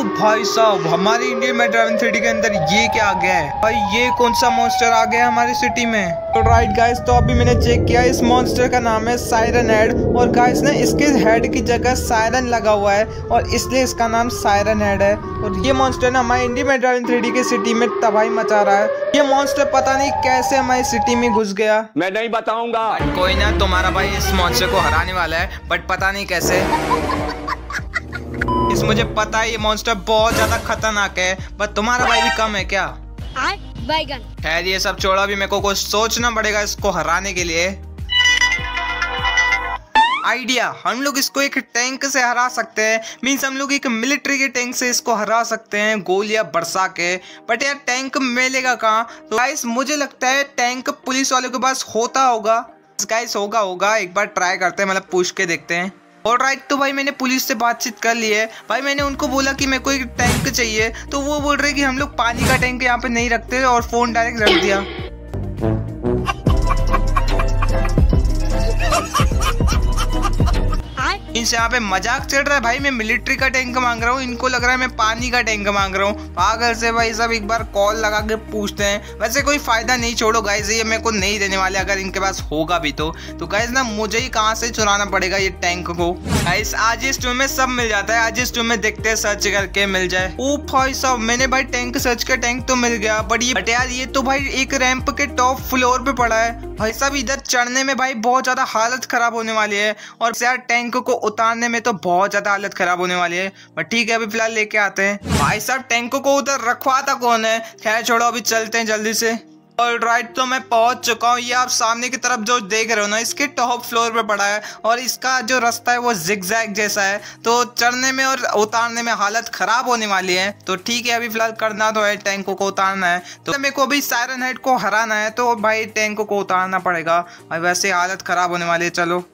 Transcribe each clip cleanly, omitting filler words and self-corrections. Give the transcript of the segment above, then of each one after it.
भाई साहब, हमारे इंडिया में ड्राइविंग 3D के अंदर ये क्या आ गया है भाई? ये कौन सा मॉन्स्टर आ गया है हमारी सिटी में? तो राइट गाइस, तो अभी मैंने चेक किया, इस मॉन्स्टर का नाम है सायरन हेड। और गाइस ना, इसके हेड की जगह सायरन लगा हुआ है और इसलिए इसका नाम सायरन हेड है। और ये मॉन्स्टर ना हमारे इंडिया में ड्राइविंग 3D के सिटी में तबाही मचा रहा है। ये मॉन्स्टर पता नहीं कैसे हमारी सिटी में घुस गया, मैं नहीं बताऊंगा। कोई ना, तुम्हारा भाई इस मॉन्स्टर को हराने वाला है, बट पता नहीं कैसे। मुझे पता है ये मॉन्स्टर बहुत ज्यादा खतरनाक है, पर तुम्हारा भाई भी कम है क्या? खैर ये सब छोड़ो, अभी मेरे को कुछ सोचना पड़ेगा इसको हराने के लिए। आइडिया, हम लोग इसको एक टैंक से हरा सकते हैं। मीन्स हम लोग एक मिलिट्री के टैंक से इसको हरा सकते हैं, गोलियां बरसा के। बट यार टैंक मिलेगा कहाँ? तो गाइस मुझे लगता है टैंक पुलिस वालों के पास होता होगा। गाइस होगा, एक बार ट्राई करते हैं, मतलब पूछ के देखते हैं। ऑलराइट, तो भाई मैंने पुलिस से बातचीत कर ली है। भाई मैंने उनको बोला कि मेरे को एक टैंक चाहिए, तो वो बोल रहे कि हम लोग पानी का टैंक यहाँ पे नहीं रखते, और फोन डायरेक्ट रख दिया। इनसे यहाँ पे मजाक चल रहा है भाई। मैं मिलिट्री का टैंक मांग रहा हूँ, इनको लग रहा है मैं पानी का टैंक मांग रहा हूँ। पागल से भाई सब, एक बार कॉल लगा के पूछते हैं। वैसे कोई फायदा नहीं, छोड़ो गाइस, ये मेरे को नहीं देने वाले अगर इनके पास होगा भी तो गाइस ना मुझे ही कहाँ से चुराना पड़ेगा ये टैंक को। गाइस आज इस टूर में सब मिल जाता है, आज इस टूर में देखते हैं, सर्च करके मिल जाए। ओ भाई साहब, मैंने भाई टैंक सर्च का टैंक तो मिल गया, बट यार ये तो भाई एक रैंप के टॉप फ्लोर पे पड़ा है। भाई साहब इधर चढ़ने में भाई बहुत ज्यादा हालत खराब होने वाली है, और यार टैंक को उतारने में तो बहुत ज्यादा हालत खराब होने वाली है। बट ठीक है, अभी फिलहाल लेके आते हैं। भाई साहब टैंक को उधर रखवाता कौन है? खैर छोड़ो, अभी चलते हैं जल्दी से। ऑलराइट, तो मैं पहुंच चुका हूँ। ये आप सामने की तरफ जो देख रहे हो ना, इसके टॉप फ्लोर पे पड़ा है, और इसका जो रास्ता है वो जिगजैग जैसा है, तो चढ़ने में और उतारने में हालत खराब होने वाली है। तो ठीक है, अभी फिलहाल करना तो है, टैंक को उतारना है। तो मेरे को अभी सायरन हेड को हराना है, तो भाई टैंक को उतारना पड़ेगा। भाई वैसे हालत खराब होने वाली है। चलो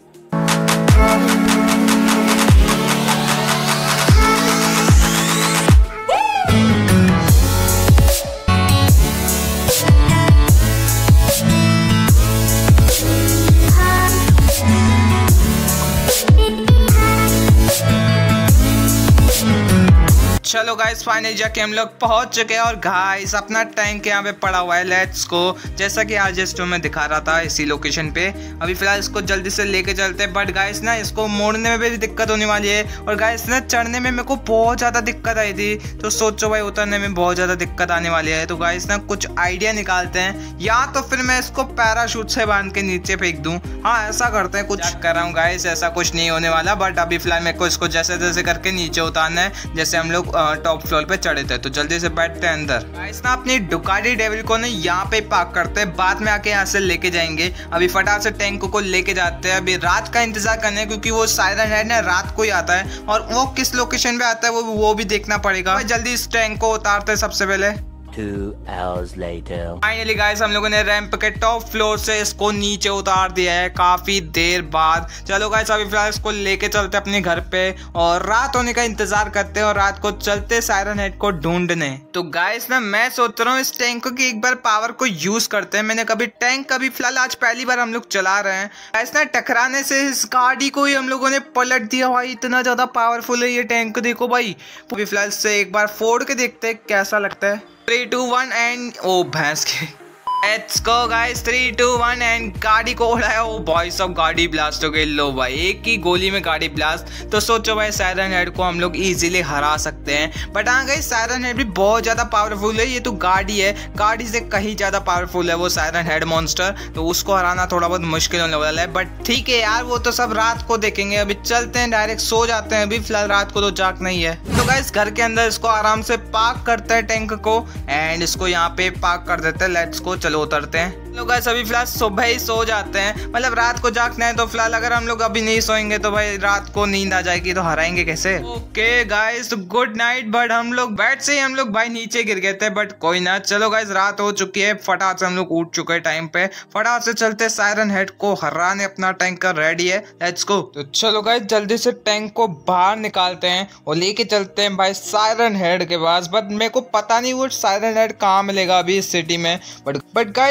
चलो गाइस, फाइनली जाके हम लोग पहुंच चुके हैं, और गाइस अपना टैंक यहाँ पे पड़ा हुआ है। लेट्स गो, जैसा कि आज इस में दिखा रहा था इसी लोकेशन पे। अभी फिलहाल इसको जल्दी से लेके चलते हैं। बट गाइस ना, इसको मोड़ने में भी दिक्कत होने वाली है, और गाइस ना चढ़ने में मेरे को बहुत ज़्यादा दिक्कत आई थी, तो सोचो भाई उतरने में बहुत ज़्यादा दिक्कत आने वाली है। तो गाइस ना कुछ आइडिया निकालते हैं, या तो फिर मैं इसको पैराशूट से बांध के नीचे फेंक दूँ। हाँ ऐसा करते हैं, कुछ कर रहा हूँ गाइस, ऐसा कुछ नहीं होने वाला। बट अभी फिलहाल मेरे को इसको जैसे जैसे करके नीचे उतारना है, जैसे हम लोग टॉप फ्लोर पे चढ़े थे। तो जल्दी से बैठते हैं अंदर। गाइस ना अपनी डुकाटी डेविल को ना यहाँ पे पार्क करते हैं, बाद में आके यहाँ से लेके जाएंगे। अभी फटाफट से टैंक को लेके जाते हैं। अभी रात का इंतजार करने, क्योंकि वो सायरन हेड ना रात को ही आता है, और वो किस लोकेशन पे आता है वो भी देखना पड़ेगा। जल्दी इस टैंक को उतारते हैं सबसे पहले। 2 hours later. फाइनली गाइस हम लोगों ने रैंप के टॉप फ्लोर से इसको नीचे उतार दिया है काफी देर बाद। चलो गाइस अभी फिलहाल इसको लेके चलते अपने घर पे, और रात होने का इंतजार करते हैं, और रात को चलते सायरन हेड को ढूंढने। तो गाइस ना मैं सोच रहा हूँ इस टैंक की एक बार पावर को यूज करते हैं। मैंने कभी टैंक कभी फिलहाल आज पहली बार हम लोग चला रहे हैं। गाइस ना टकराने से इस गाड़ी को ही हम लोगों ने पलट दिया भाई, इतना ज्यादा पावरफुल है ये टैंक। देखो भाई, अभी फिलहाल से एक बार फोड़ के देखते हैं कैसा लगता है। 3, 2, 1 एंड ओ भैंस के लेट्स गो गाइस, 3, 2, 1 एंड गाड़ी को उड़ाया। ओ भाई सब गाड़ी ब्लास्ट हो गई। लो भाई, एक ही गोली में गाड़ी ब्लास्ट। तो सोचो भाई सायरन हेड को हम लोग इजीली हरा सकते हैं। बट हाँ गाइस, सायरन हेड भी बहुत ज्यादा पावरफुल है। ये तो गाड़ी है, गाड़ी से कहीं ज्यादा पावरफुल है वो सायरन हेड मॉन्स्टर। तो उसको हराना थोड़ा बहुत मुश्किल होने वाला है। बट ठीक है यार, वो तो सब रात को देखेंगे। अभी चलते हैं, डायरेक्ट सो जाते हैं। अभी फिलहाल रात को तो जाग नहीं है। तो गाइस घर के अंदर इसको आराम से पार्क करते हैं टैंक को, एंड इसको यहाँ पे पार्क कर देते हैं। लेट्स को, चलो उतरते हैं। लोग गाइस अभी फिलहाल सुबह ही सो जाते हैं, मतलब रात को जागना है। तो फिलहाल अगर हम लोग अभी नहीं सोएंगे तो भाई रात को नींद आ जाएगी, तो हराएंगे कैसे? Okay guys, good night. But हम लोग बेड से ही हम लोग भाई नीचे गिर गए थे, बट कोई ना। चलो गाइस रात हो चुकी है, फटाक से हम लोग उठ चुके हैं टाइम पे। फटाक से चलते सायरन हेड को हराने। अपना टैंकर रेडी है, लेट्स गो। तो चलो गाइस जल्दी से टैंक को बाहर निकालते हैं और लेके चलते हैं भाई सायरन हेड के पास। बट मेरे को पता नहीं वो सायरन हेड कहाँ मिलेगा अभी इस सिटी में। बट गाइस आपको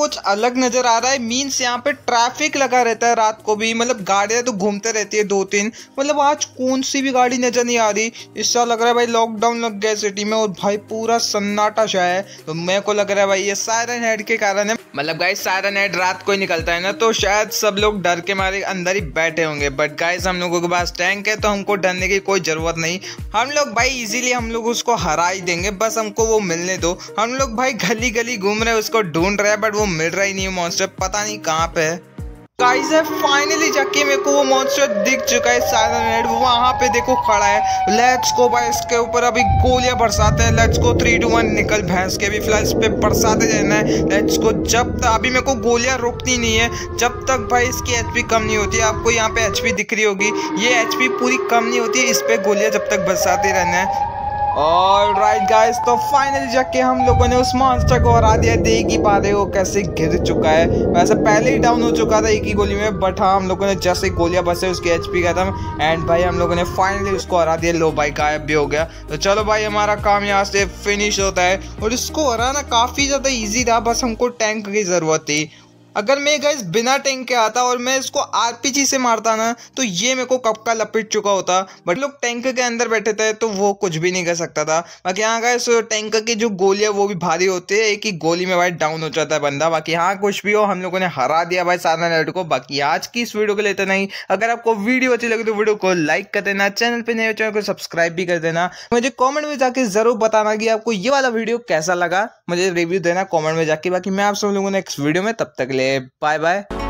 कुछ अलग नजर आ रहा है। मीन्स यहाँ पे ट्रैफिक लगा रहता है रात को भी, मतलब गाड़ियां तो घूमते रहती है 2-3, मतलब आज कौन सी भी गाड़ी नजर नहीं आ रही। इससे लग रहा है भाई लॉकडाउन लग गया सिटी में और भाई पूरा सन्नाटा सा है। तो मेरे को लग रहा है भाई ये सायरन हेड के कारण है। मतलब गाइस सायरन हेड रात को ही निकलता है ना, तो शायद सब लोग डर के मारे अंदर ही बैठे होंगे। बट गाइस हम लोगों के पास टैंक है तो हमको डरने की कोई जरूरत नहीं। हम लोग भाई इजीली हम लोग उसको हरा ही देंगे, बस हमको वो मिलने दो। हम लोग भाई गली गली घूम रहे हैं, उसको ढूंढ रहे हैं, बट वो मिल रहा ही नहीं है मॉन्स्टर, पता नहीं कहाँ पे है। गाइस है फाइनली जाके मेरे को वो मॉन्स्टर दिख चुका है सायरन हेड, वहां पे देखो खड़ा है। लेट्स गो भाई, इसके ऊपर अभी गोलियां बरसाते हैं। लेट्स गो 3 2 1 निकल भैंस के भी फिलहाल इस पे बरसाते जाना है। Let's go. जब तक अभी मेरे को गोलियां रुकती नहीं है जब तक भाई इसकी एचपी कम नहीं होती है। आपको यहाँ पे एचपी दिख रही होगी, ये एचपी पूरी कम नहीं होती है, इस पे गोलियां जब तक बरसाते रहना है। ऑलराइट गाइस, तो फाइनली जाके हम लोगों ने उस मॉन्स्टर को हरा दिया। देख ही पा रहे हो कैसे गिर चुका है, वैसे पहले ही डाउन हो चुका था एक ही गोली में, बट हाँ हम लोगों ने जैसे गोलियां बसे उसकी एचपी खत्म एंड भाई हम लोगों ने फाइनली उसको हरा दिया। लो भाई गायब भी हो गया। तो चलो भाई हमारा काम यहाँ से फिनिश होता है और इसको हराना काफी ज्यादा ईजी था, बस हमको टैंक की जरूरत थी। अगर मैं गाइस बिना टैंक के आता और मैं इसको आरपीजी से मारता ना तो ये मेरे को कब का लपेट चुका होता। बट लोग टैंक के अंदर बैठे थे तो वो कुछ भी नहीं कर सकता था। बाकी हाँ गाइस टैंक की जो गोली है वो भी भारी होती है, एक ही गोली में भाई डाउन हो जाता है बंदा। बाकी हाँ कुछ भी हो हम लोगों ने हरा दिया भाई सायरन हेड को। बाकी आज की इस वीडियो को लेते नहीं, अगर आपको वीडियो अच्छी लगे तो वीडियो को लाइक कर देना, चैनल पे नए हो चैनल को सब्सक्राइब भी कर देना। मुझे कॉमेंट में जाके जरूर बताना कि आपको ये वाला वीडियो कैसा लगा, मुझे रिव्यू देना कॉमेंट में जाके। बाकी मैं आप सब लोगों ने नेक्स्ट वीडियो में, तब तक ले बाय बाय।